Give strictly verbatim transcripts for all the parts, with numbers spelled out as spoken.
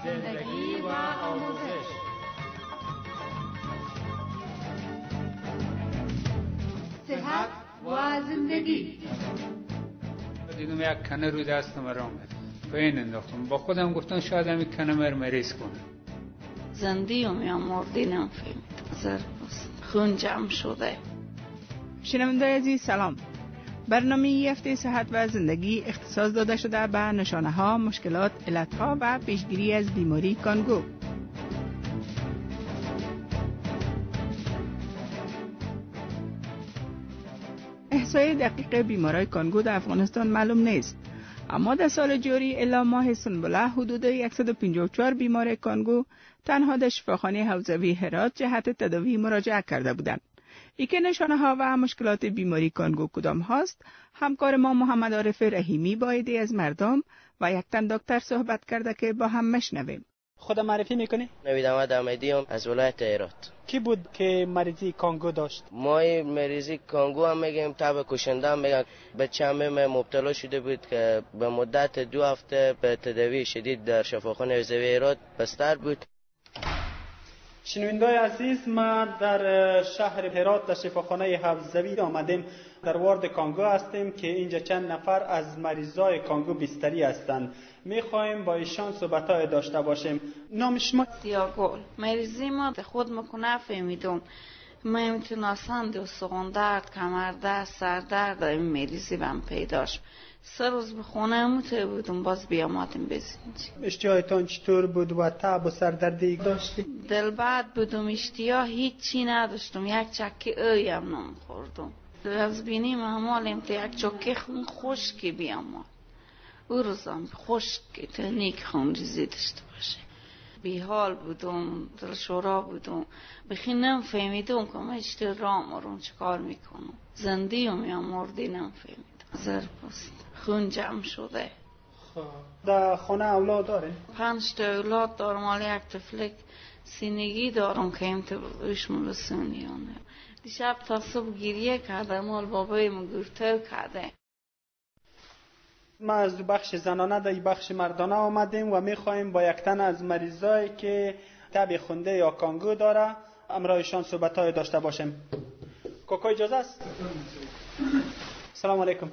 زندگی و آموزش. صحت و زندگی. دیدم یک کنه رو دست مرا آمد، پایین انداختم، با خودم گفتم شاید همین کنه مر مریض کنه. زندیم یا مردی نمی‌فهمید. زرباس خون جمع شده. شنونده‌های عزیز سلام. برنامه ای هفته صحت و زندگی اختصاص داده شده به نشانه‌ها، مشکلات، علت‌ها و پیشگیری از بیماری کانگو. احصای دقیق بیماری کانگو در افغانستان معلوم نیست، اما در سال جاری الی ماه سنبله حدود صد و پنجاه و چهار بیمار کانگو تنها در شفاخانه حوزوی هرات جهت تداوی مراجعه کرده بودند. یکی نشانه ها و مشکلات بیماری کانگو کدام هاست؟ همکار ما محمد عارف رحیمی با ایده از مردم و یک تن دکتر صحبت کرده که با هم مشنویم. خود معرفی میکنی؟ نوید احمد احمدی هم از ولایت هرات. کی بود که مریضی کانگو داشت؟ ما مریضی کانگو هم میگیم، تب کشنده هم میگن. بچه همه مبتلا شده بود که به مدت دو هفته به تداوی شدید در شفاخانه حوزوی هرات بستر بود. شنونده‌های عزیز، ما در شهر هرات در شفاخانه حوزوی آمدیم. در وارد کانگو هستیم که اینجا چند نفر از مریضای کانگو بستری هستند. میخوایم با ایشان صحبت‌های داشته باشیم. نام شما؟ دیاگل. مریضی ما خود مکنه فهمیدم. من میتونستم استخوان درد، کمر درد، سر درد این مریضی بهم پیداش. سه روز به خونه موته بودم، باز بیامدیم بزنید. اشتیاهتان چطور بود و تب و سردردی داشتی؟ دل بد بودم، اشتیاه هیچی نداشتم، یک چکه اویم نمیخوردم. از بینیم همالیم تا یک چکه خون خشکی بیامد. او روزم خشک تنیک خون ریزی داشته باشه. بیحال بودم، دلشورا بودم، بخی نمیفهمیدم که من اشتی رام رو چه کار میکنم. زندیم یا مردی نمیفهمیدم. زرباست خون جمع شده. در خانه اولاد داره؟ پنج تا اولاد دارم، ولی یک طفلک سینگی دارم که امتبایش مرسونیانه. دیشب تا صبح گریه کرده، مال بابای مگرتو کرده. ما از بخش زنانه در بخش مردانه آمدیم و میخوایم با یک تن از مریضایی که تب خونده یا کانگو داره امرایشان صحبت‌های داشته باشیم. کوکو اجازه است؟ سلام علیکم.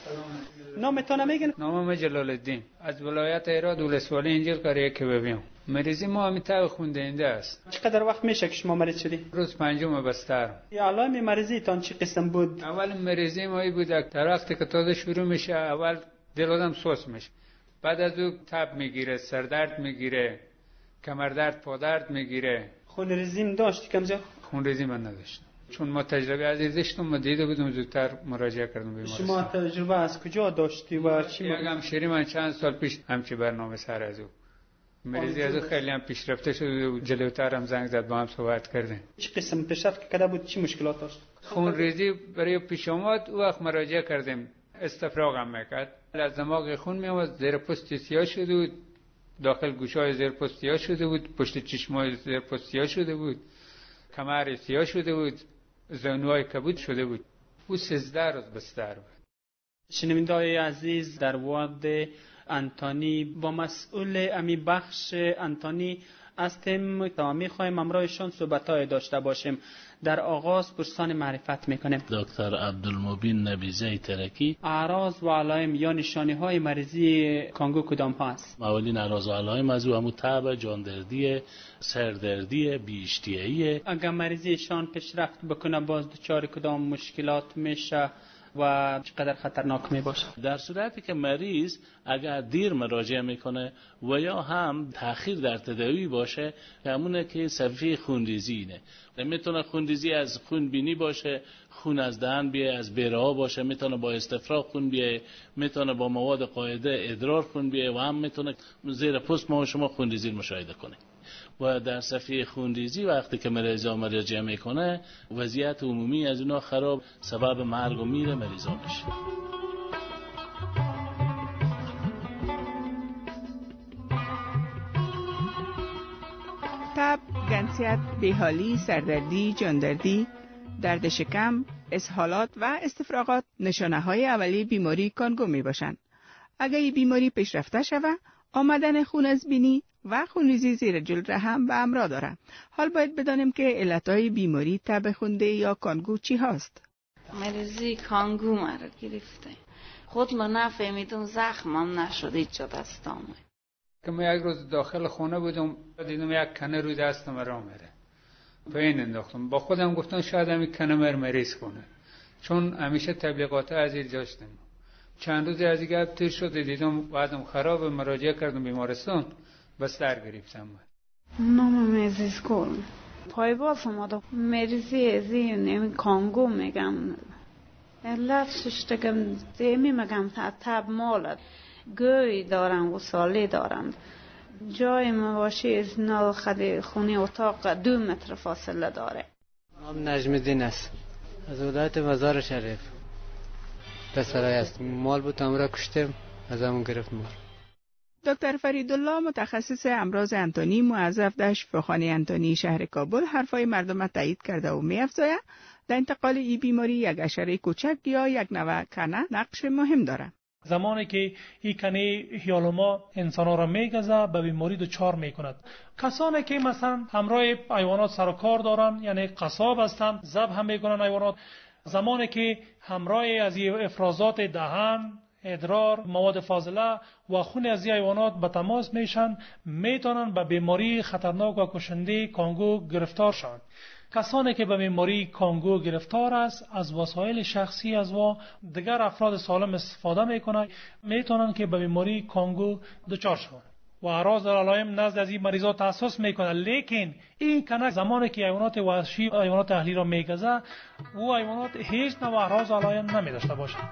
نامتون میگین؟ نامم جلال الدین، از ولایت هرات ولسوالی انجیل قریه که ببیم. مریضی ما همین تب خونده اینده است. چقدر وقت میشه که شما مریض شدی؟ روز پنجم بستر. یا علائم مریضی تان چی قسم بود؟ اول مریضی ما بود در وقتی که تازه شروع میشه اول دل آدم سوس میشه، بعد از او تب میگیره، سردرد میگیره، کمر درد، پا درد میگیره. خون ریزیم داشتی کمزا؟ خون ریزی من نداشتم، چون ما تجربه عزیز داشتم، ما دیده بودم زودتر مراجعه کردم بیمارستان. شما تجربه از کجا داشتی و چی؟ یک همشری من چند سال پیش همچی برنامه سر از او مریضی از او خیلی هم پیشرفته شد و جلوتر هم زنگ زد با هم صحبت کردیم. چه قسم پیشرفت کرده بود؟ چی مشکلات داشت؟ خون ریزی برای پیش آمد، او وقت مراجعه کردیم، استفراغ هم میکرد، از دماغ خون میامد، زیر پوست سیاه شده بود، داخل گوشای زیر پوست سیاه شده بود، پشت چشمای زیر پوست سیاه شده بود، کمر سیاه شده بود، زانوهای کبود شده بود. او سیزده روز بستر بود. شنونده‌های عزیز، در وارد انتانی با مسئول امی بخش انتانی هستیم تا میخوایم امرایشان صحبت‌های داشته باشیم. در آغاز پرسان معرفت میکنیم. دکتر عبدالمبین نبیزه ترکی. اعراض و علائم یا نشانه‌های مریضی کانگو کدام هست؟ اولین اعراض و علائم از او همون تب، جاندردی، سردردی، بی‌اشتیایی. اگر مریضیشان پیشرفت بکنه باز دچار کدام مشکلات میشه و چقدر خطرناک می باشه؟ در صورتی که مریض اگر دیر مراجعه میکنه و یا هم تأخیر در تداوی باشه، همونه که صفحه خونریزی اینه. میتونه خونریزی از خون بینی باشه، خون از دهن بیه، از بیره ها باشه، میتونه با استفراغ خون بیه، میتونه با مواد قاعده ادرار خون بیه و هم میتونه زیر پوست ما شما خونریزی مشاهده کنه. و در صفحه خونریزی وقتی که مریض مراجعه میکنه وضعیت عمومی از اونا خراب، سبب مرگ و میر مریضا میشه. تب، گنسیت، بیحالی، سردردی، جاندردی، درد شکم، اسهالات و استفراغات نشانه های اولیه بیماری کانگو می باشند. اگر این بیماری پیشرفته شود، آمدن خون از بینی و خونریزی زیر جلد را هم به همراه دارد. حال باید بدانیم که علتهای بیماری تب خونده یا کانگو چی هست. مریضی کانگو مرا گرفته. خود ما نفهمیدم، زخمم نشد هیچ جا دستام. که من یک روز داخل خونه بودم، دیدم یک کنه روی دستم را میره. پایین انداختم. با خودم گفتم شاید همین کنه مر مریض کنه. چون همیشه تبلیغات از این داشتم. چند روز از این تیر شد، دیدم بعدم خراب، مراجعه کردم بیمارستان، بس در گرفتم. نام مریض کن. پای باز اومد. مریضی ازی نمی کانگو میگم. علت ششتگم دیمی میگم تب مالد. گوی دارن و سالی دارن. جای مواشی از نال خدی خونی اتاق دو متر فاصله داره. نام نجم الدین است. از ولایت مزار شریف. پسرای است. مال بود امرا کشتم، از همون گرفت مال. دکتر فریدالله متخصص امراض انتونی موظف در شفاخانه انتونی شهر کابل حرفای مردم تایید کرده و می‌افزاید در انتقال این بیماری یک حشره کوچک یا یک نوع کنه نقش مهم داره. زمانی که این کنه هیالوما انسان‌ها را میگزه به بیماری دچار میکند. کسانی که مثلا همراه حیوانات سر و کار دارن، یعنی قصاب هستند، ذبح هم میکنن حیوانات، زمانی که همراه از افرازات دهن، ادرار، مواد فاضله و خون از حیوانات به تماس میشن، میتونن به بیماری خطرناک و کشنده کانگو گرفتار شوند. کسانی که به بیماری کانگو گرفتار است، از وسایل شخصی از و دیگر افراد سالم استفاده میکنند، میتونن که به بیماری کانگو دچار شوند و اعراض و علائم نزد از این مریضا تحسس میکنه. لیکن این کنه زمانی که حیوانات وحشی، حیوانات اهلی را میگزه، او حیوانات هیچ نوع اعراض و علائم نمیداشته باشند.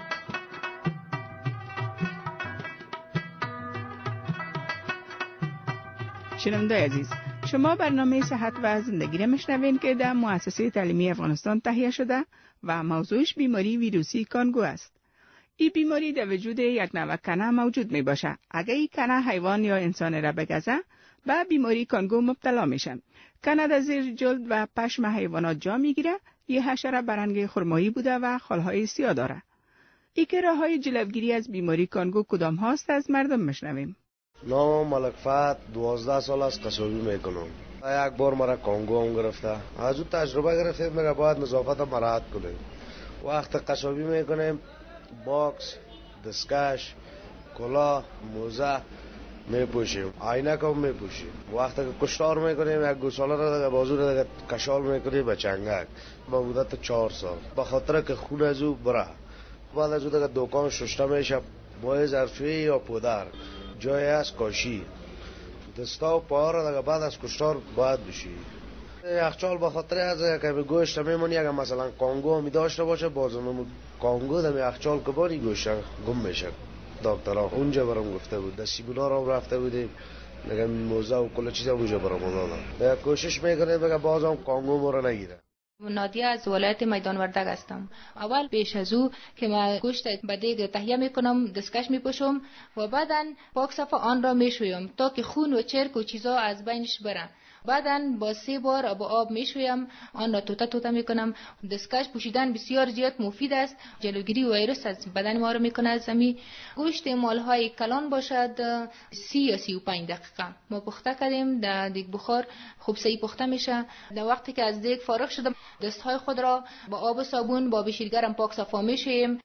شنونده‌های عزیز، شما برنامه صحت و زندگی را میشنوین که در مؤسسه تعلیمی افغانستان تهیه شده و موضوعش بیماری ویروسی کانگو است. این بیماری در وجود یک نوع کنه موجود می باشه. اگر این کنه حیوان یا انسان را بگزه، به بیماری کانگو مبتلا میشن. کنه در زیر جلد و پشم حیوانات جا میگیره. یه حشره برنگ خرمایی بوده و خالهای سیاه داره. این که راههای جلوگیری از بیماری کانگو کدام هاست از مردم میشنویم. نام ملک فهد، دوازده سال است قصابی میکنم. یک بار مرا کانگو هم گرفته. از اون تجربه گرفتیم میگه باید نظافت مراعات کنیم. وقت قصابی میکنیم باکس، دستکش، کلاه، موزه میپوشیم، عینک هم میپوشیم. وقتی که کشتار میکنیم یک گوساله را دیگه بازو را دیگه کشال میکنیم به چنگک با مدت چهار سال، به خاطر که خون از او بره. بعد از او دیگه دکان شسته میشه با ظرفی یا پودر، جای از کاشی، دستا و پا را دیگه بعد از کشتار باید بشی. یخچال به خاطر از که به گوشت میمونی، اگه مثلا کانگو می داشته باشه بازم کانگو در یخچال که باری گوشت گم میشه. دکترها اونجا برام گفته بود، در سیمینار هم رفته بودیم، میگم موزه و کل چیز اونجا برام دادن. کوشش میکنه بگه بازم کانگو ما را نگیره. نادیه از ولایت میدان وردگ هستم. اول پیش از او که ما گوشت به دیگ تهیه میکنم، دستکش میپوشم و بعداً پاک صفا آن را میشویم تا که خون و چرک و چیزا از بینش بره. بعداً با سه بار با آب میشویم، آن را توته توته میکنم. دستکش پوشیدن بسیار زیاد مفید است، جلوگیری ویروس از بدن ما را میکنه. از زمین گوشت مالهای کلان باشد سی یا سی و پنج دقیقه ما پخته کردیم در دیگ بخار، خوب سعی پخته میشه. در وقتی که از دیگ فارغ شدم دستهای خود را با آب و صابون با بشیرگرم پاک صفا میشویم.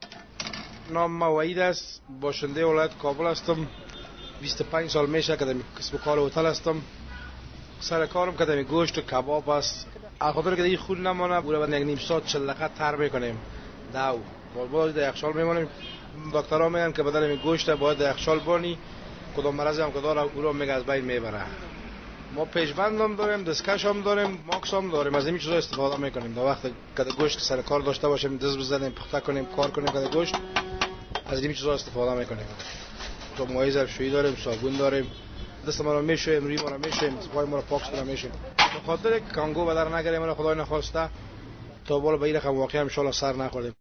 نام ما وحید است، باشنده ولایت کابل هستم. بیست و پنج سال میشه که در کسب و کار هتل هستم. سر کارم که در گوشت و کباب است. خاطر که این خون نمونه بوده بعد یک نیم ساعت چهل دقیقه تر میکنیم. داو باید در یخچال میمونیم. دکترها میگن که بدن گوشت باید در یخچال بانی، کدام مرض هم که داره او را میگه از بین میبره. ما پیشبند هم داریم، دستکش هم داریم، ماکس هم داریم، از این چیزا استفاده میکنیم. در وقت که گوشت سر کار داشته باشیم دست بزنیم پخته کنیم کار کنیم که گوشت، از این چیزا استفاده میکنیم. تو مایع ظرفشویی داریم، صابون داریم، دست ما رو میشویم، روی ما رو میشویم، پای ما رو پاک کنیم میشویم. به خاطر کانگو به در نگیریم، ما خدای نخواسته تا بالا به این رقم واقعا ان شاء الله سر نخوریم.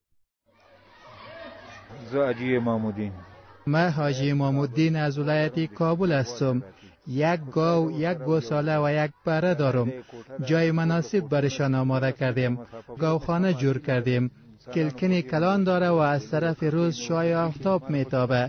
حاجی امام الدین. من حاجی امام الدین از ولایت کابل هستم. یک گاو، یک گوساله و یک بره دارم. جای مناسب برشان آماده کردیم. گاوخانه جور کردیم. کلکن کلان داره و از طرف روز شعاع آفتاب میتابه.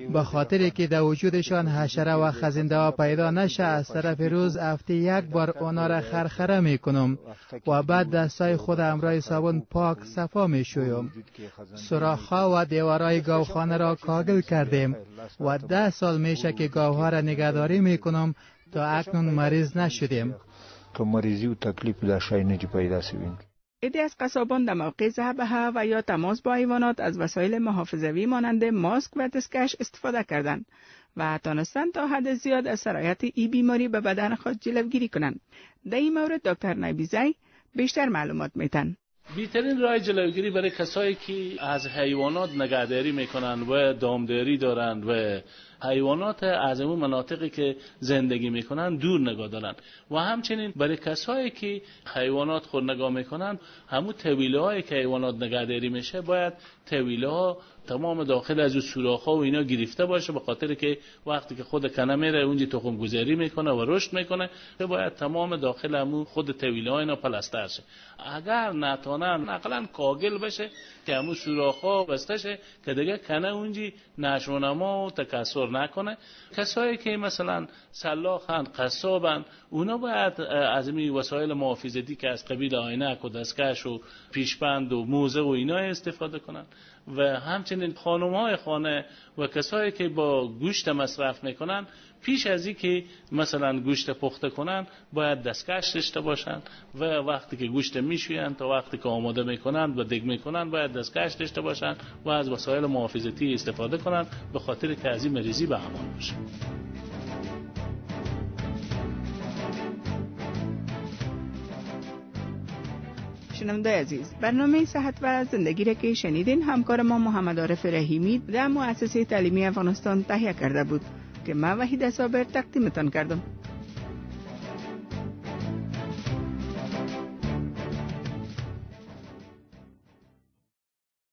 به خاطر که در وجودشان حشره و خزنده ها پیدا نشه از طرف روز هفته یک بار اونا را خرخره میکنم و بعد دستای خود امرای صابون پاک صفا میشویم. سوراخ‌ها و دیوارای گاوخانه را کاغل کردیم و ده سال میشه که گاوها را نگهداری میکنم تا اکنون مریض نشدیم. تو مریضی و تکلیف در شای نجی پیدا سویم. عده از قصابان در موقع ذبح و یا تماس با حیوانات از وسایل محافظوی مانند ماسک و دستکش استفاده کردند و تانستند تا حد زیاد از سرایت ای بیماری به بدن خود جلوگیری کنند. در این مورد دکتر نبیزی بیشتر معلومات میتن. بهترین راه جلوگیری برای کسایی که از حیوانات نگهداری میکنند و دامداری دارند و حیوانات از اون مناطقی که زندگی میکنن دور نگاه دارن و همچنین برای کسایی که حیوانات خود نگاه میکنن همون طویله هایی که حیوانات نگهداری میشه باید طویله ها تمام داخل از سوراخ ها و اینا گرفته باشه، به خاطر که وقتی که خود کنه میره اونجا تخم گذاری میکنه و رشد میکنه باید تمام داخل همون خود طویله ها اینا پلاستر شه. اگر نتونن نقلا کاغل بشه که همون سوراخ ها بسته شه که دیگه کنه اونجا نشو و نما و تکثر نکنه. کسایی که مثلا سلاخن، قصابن، اونا باید از این وسایل محافظتی که از قبیل عینک و دستکش و پیشبند و موزه و اینا استفاده کنن و همچنین خانم‌های خانه و کسایی که با گوشت مصرف میکنن پیش از این که مثلا گوشت پخته کنن باید دستکش داشته باشن و وقتی که گوشت میشوین تا وقتی که آماده میکنن و دگ میکنن باید دستکش داشته باشن و از وسایل محافظتی استفاده کنن به خاطر که از این مریضی به امان باشه. شنونده عزیز، برنامه صحت و زندگی را که شنیدین همکار ما محمد عارف رحیمی در مؤسسه تعلیمی افغانستان تهیه کرده بود که من وحید صابر تقدیمتان کردم.